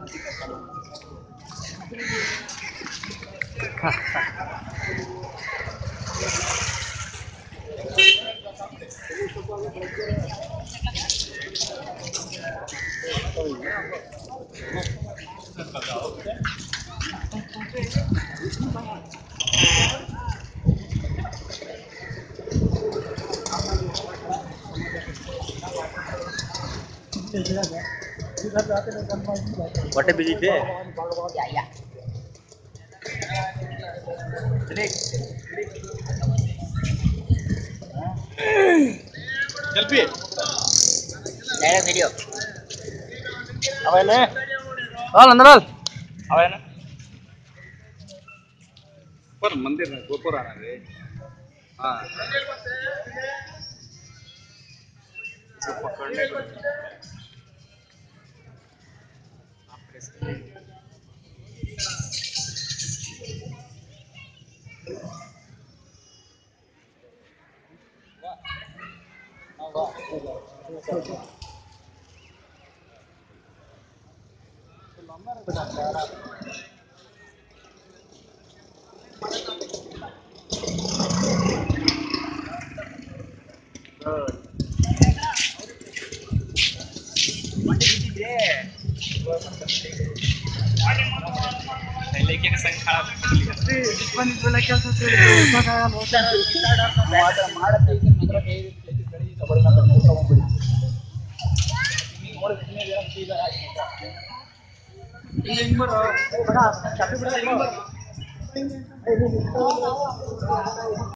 ಹೊಟ್ಟೆ ಬಿದ್ದಿದ್ದೆ selfie direct video ಅವೇನೆ ಹಾಲ್ ಅಂದ್ರಲ್ ಅವೇನೆ पर मंदिर में गोपुर आना है हाँ पकड़ने को लेके संख्या बोला क्या सोचते हो